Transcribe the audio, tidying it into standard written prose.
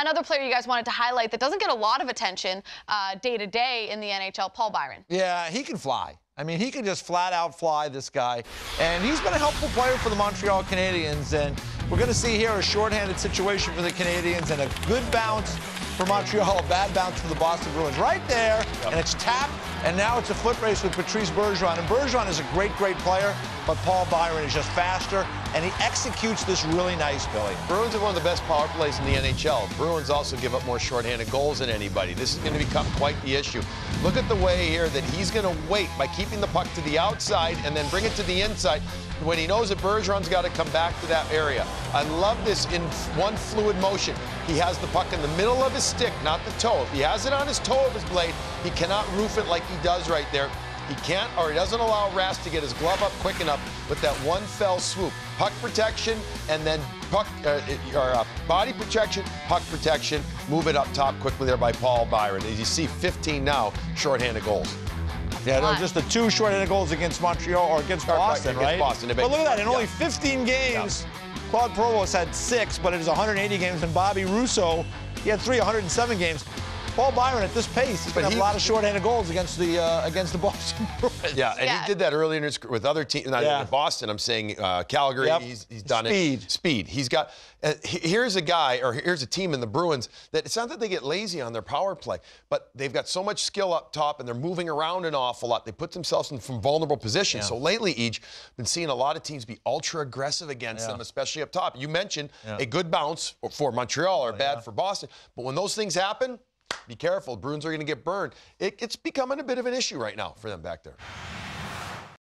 another player you guys wanted to highlight that doesn't get a lot of attention day to day in the NHL, Paul Byron. Yeah, he can fly. I mean, he can just flat out fly, this guy. And he's been a helpful player for the Montreal Canadiens. And we're going to see here a shorthanded situation for the Canadiens and a good bounce for Montreal, a bad bounce for the Boston Bruins. Right there, and it's tapped, and now it's a foot race with Patrice Bergeron. And Bergeron is a great, great player, but Paul Byron is just faster, and he executes this really nice, Billy. Bruins are one of the best power plays in the NHL. Bruins also give up more shorthanded goals than anybody. This is going to become quite the issue. Look at the way here that he's going to wait by keeping the puck to the outside and then bring it to the inside when he knows that Bergeron's got to come back to that area. I love this in one fluid motion. He has the puck in the middle of his stick, not the toe. If he has it on his toe of his blade, he cannot roof it like he does right there. He can't, or he doesn't allow Rast to get his glove up quick enough with that one fell swoop. Puck protection, and then body protection, puck protection. Move it up top quickly there by Paul Byron. As you see, 15 now shorthanded goals. Yeah, no, just the 2 shorthanded goals against Montreal or against Boston, right? Boston, but look at that, in only 15 games, Claude Provost had 6, but it was 180 games, and Bobby Russo, he had 107 games. Paul Byron at this pace is going to have a lot of shorthanded goals against the Boston Bruins. Yeah, and he did that earlier in his career with other teams. Not in Boston, I'm saying Calgary. Yep. He's done it. Speed. He's got. Here's a guy, or here's a team in the Bruins that it's not that they get lazy on their power play, but they've got so much skill up top and they're moving around an awful lot. They put themselves in some vulnerable positions. So lately, been seeing a lot of teams be ultra aggressive against them, especially up top. You mentioned a good bounce for Montreal or bad for Boston, but when those things happen, be careful. Bruins are going to get burned. It's becoming a bit of an issue right now for them back there.